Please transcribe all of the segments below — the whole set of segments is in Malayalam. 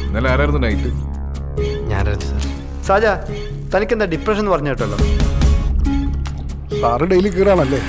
ഇന്നലെ ആരായിരുന്നു നൈറ്റ്? ഞാനായിരുന്നു സാർ. സാജ, തനിക്കെന്താ ഡിപ്രഷൻ എന്ന് പറഞ്ഞു കേട്ടല്ലോ? Sir daily കീറാണല്ലേ?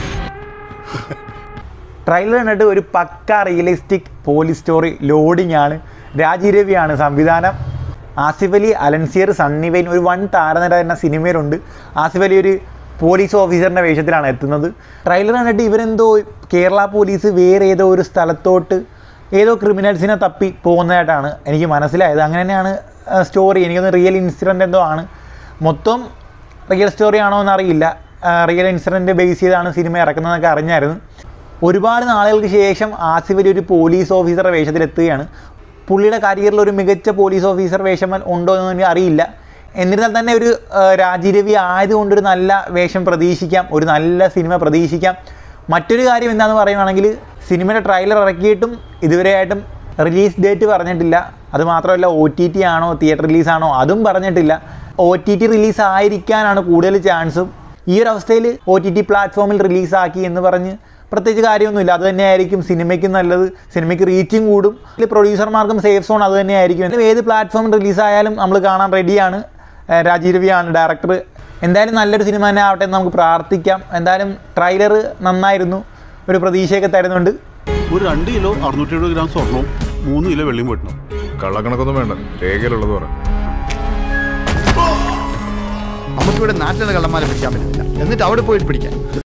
ട്രെയിലർ കണ്ടിട്ട് ഒരു പക്ക റിയലിസ്റ്റിക് പോലീസ് സ്റ്റോറി ലോഡിംഗ് ആണ്. രാജീവ് രവിയാണ് സംവിധാനം. ആസിഫ് അലി, അലൻസിയർ, സണ്ണി വെയിൻ, ഒരു വൺ താരനിര എന്ന സിനിമയിലുണ്ട്. ആസിഫ് അലി ഒരു പോലീസ് ഓഫീസറിൻ്റെ വേഷത്തിലാണ് എത്തുന്നത്. ട്രെയിലർ കണ്ടിട്ട് ഇവരെന്തോ കേരള പോലീസ് വേറെ ഏതോ ഒരു സ്ഥലത്തോട്ട് ഏതോ ക്രിമിനൽസിനെ തപ്പി പോകുന്നതായിട്ടാണ് എനിക്ക് മനസ്സിലായത്. അങ്ങനെ തന്നെയാണ് സ്റ്റോറി. എനിക്കൊന്ന് റിയൽ ഇൻസിഡൻ്റ് എന്തോ ആണ്. മൊത്തം റിയൽ സ്റ്റോറി ആണോ എന്നറിയില്ല. റിയൽ ഇൻസിഡൻറ്റ് ബേസ് ചെയ്താണ് സിനിമ ഇറക്കുന്നതെന്നൊക്കെ അറിഞ്ഞായിരുന്നു. ഒരുപാട് നാളുകൾക്ക് ശേഷം ആസിഫ് അലി ഒരു പോലീസ് ഓഫീസറുടെ വേഷത്തിലെത്തുകയാണ്. പുള്ളിയുടെ കരിയറിൽ ഒരു മികച്ച പോലീസ് ഓഫീസർ വേഷം ഉണ്ടോ എന്ന് എനിക്ക് അറിയില്ല. എന്നിരുന്നാൽ തന്നെ ഒരു രാജീവ് രവി ആയതുകൊണ്ടൊരു നല്ല വേഷം പ്രതീക്ഷിക്കാം, ഒരു നല്ല സിനിമ പ്രതീക്ഷിക്കാം. മറ്റൊരു കാര്യം എന്താണെന്ന് പറയുകയാണെങ്കിൽ സിനിമയുടെ ട്രെയിലർ ഇറക്കിയിട്ടും ഇതുവരെയായിട്ടും റിലീസ് ഡേറ്റ് പറഞ്ഞിട്ടില്ല. അതുമാത്രമല്ല OTT ആണോ തിയേറ്റർ റിലീസാണോ അതും പറഞ്ഞിട്ടില്ല. OTT റിലീസ് ആയിരിക്കാനാണ് കൂടുതൽ ചാൻസും. ഈ ഒരു അവസ്ഥയിൽ OTT പ്ലാറ്റ്ഫോമിൽ റിലീസാക്കി എന്ന് പറഞ്ഞ് പ്രത്യേകിച്ച് കാര്യമൊന്നുമില്ല. അത് തന്നെയായിരിക്കും സിനിമയ്ക്കും നല്ലത്. സിനിമയ്ക്ക് റീച്ചും കൂടും. പ്രൊഡ്യൂസർമാർക്കും സേഫ് സോൺ അത് തന്നെയായിരിക്കും. ഏത് പ്ലാറ്റ്ഫോമിൽ റിലീസായാലും നമ്മൾ കാണാൻ റെഡിയാണ്. രാജീവ് രവിയാണ് ഡയറക്ടർ. എന്തായാലും നല്ലൊരു സിനിമ തന്നെ ആവട്ടെ എന്ന് നമുക്ക് പ്രാർത്ഥിക്കാം. എന്തായാലും ട്രെയിലർ നന്നായിരുന്നു, ഒരു പ്രതീക്ഷയൊക്കെ തരുന്നുണ്ട്. ഒരു 2 കിലോ 670 ഗ്രാം സ്വർണവും 3 കിലോ വെള്ളിയും വെട്ടണം. കള്ളക്കണക്കൊന്നും വേണ്ട, രേഖയിലുള്ളത് പറ. നമുക്കിവിടെ നാട്ടിലെ കള്ളന്മാരെ പിടിക്കാൻ പറ്റില്ല, എന്നിട്ട് അവിടെ പോയിട്ട് പിടിക്കാം.